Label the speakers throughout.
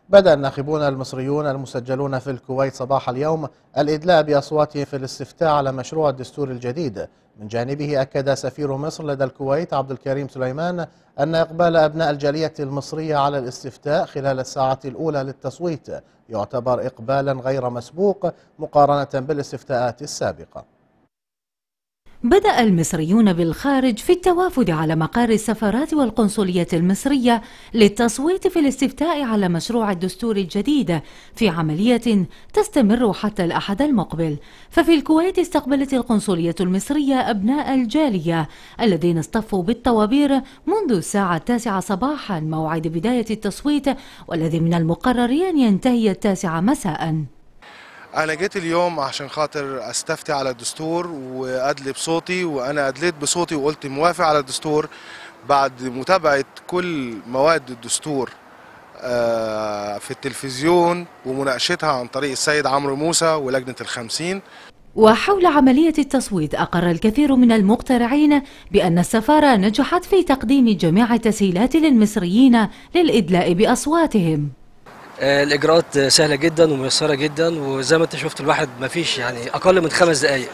Speaker 1: بدأ الناخبون المصريون المسجلون في الكويت صباح اليوم الإدلاء بأصواتهم في الاستفتاء على مشروع الدستور الجديد. من جانبه أكد سفير مصر لدى الكويت عبد الكريم سليمان أن إقبال أبناء الجالية المصرية على الاستفتاء خلال الساعة الأولى للتصويت يعتبر إقبالا غير مسبوق مقارنة بالاستفتاءات السابقة.
Speaker 2: بدأ المصريون بالخارج في التوافد على مقار السفارات والقنصلية المصرية للتصويت في الاستفتاء على مشروع الدستور الجديد في عملية تستمر حتى الأحد المقبل. ففي الكويت استقبلت القنصلية المصرية أبناء الجالية الذين اصطفوا بالطوابير منذ الساعة 9 صباحا موعد بداية التصويت، والذي من المقرر أن ينتهي 9 مساء.
Speaker 3: أنا جيت اليوم عشان خاطر أستفتي على الدستور وأدلي بصوتي، وأنا أدليت بصوتي وقلت موافق على الدستور بعد متابعة كل مواد الدستور في التلفزيون ومناقشتها عن طريق السيد عمرو موسى ولجنة ال50.
Speaker 2: وحول عملية التصويت أقر الكثير من المقترعين بأن السفارة نجحت في تقديم جميع التسهيلات للمصريين للإدلاء بأصواتهم.
Speaker 4: الإجراءات سهلة جدا وميسرة جدا، وزي ما انت شفت الواحد ما فيش يعني أقل من 5 دقايق.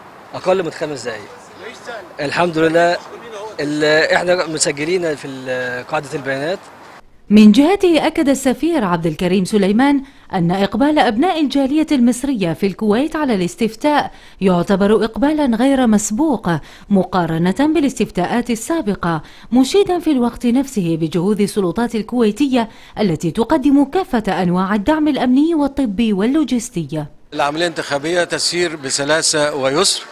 Speaker 4: الحمد لله احنا مسجلين في قاعدة البيانات.
Speaker 2: من جهته أكد السفير عبد الكريم سليمان أن إقبال أبناء الجالية المصرية في الكويت على الاستفتاء يعتبر إقبالا غير مسبوق مقارنة بالاستفتاءات السابقة، مشيدا في الوقت نفسه بجهود السلطات الكويتية التي تقدم كافة أنواع الدعم الأمني والطبي واللوجستي.
Speaker 5: العملية الانتخابية تسير بسلاسة ويسر.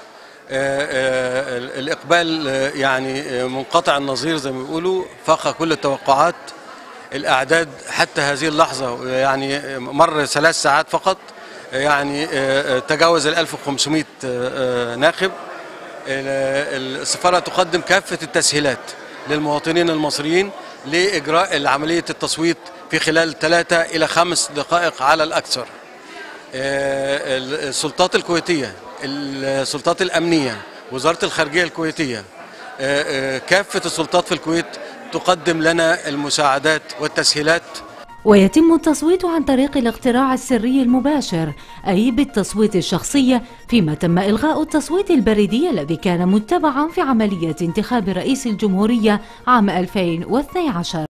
Speaker 5: الإقبال يعني منقطع النظير زي ما بيقولوا، فاق كل التوقعات. الأعداد حتى هذه اللحظة يعني مر 3 ساعات فقط، يعني تجاوز 1500 ناخب. السفارة تقدم كافة التسهيلات للمواطنين المصريين لإجراء عملية التصويت في خلال 3 إلى 5 دقائق على الأكثر. السلطات الكويتية، السلطات الأمنية، وزارة الخارجية الكويتية، كافة السلطات في الكويت تقدم لنا المساعدات والتسهيلات.
Speaker 2: ويتم التصويت عن طريق الاقتراع السري المباشر، أي بالتصويت الشخصي، فيما تم إلغاء التصويت البريدي الذي كان متبعا في عملية انتخاب رئيس الجمهورية عام 2012.